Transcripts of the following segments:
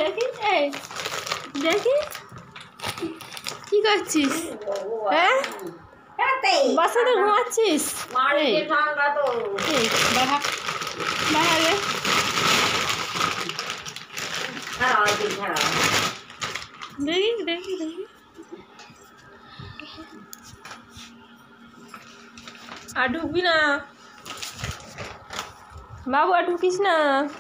দেখি এই দেখি কি করছিস? হ্যাঁ বাসাতে ঘুমাচ্ছিস? দেখি দেখি দেখি আর ঢুকবি না বাবু, আর ঢুকিস না।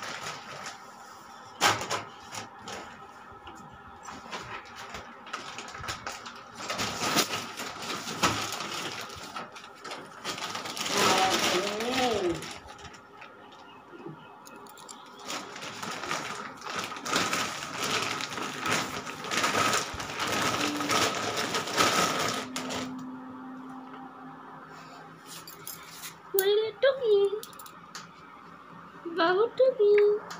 টুকি বাবু, টুকি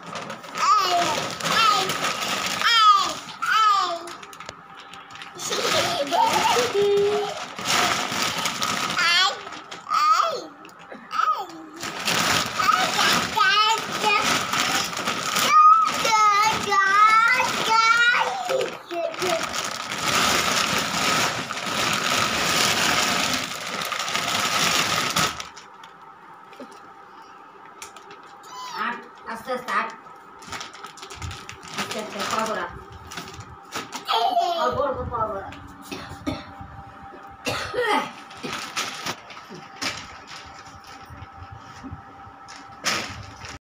আস্তে আস্তে আস্তে আস্তে পাবরা আর বড় পাবরা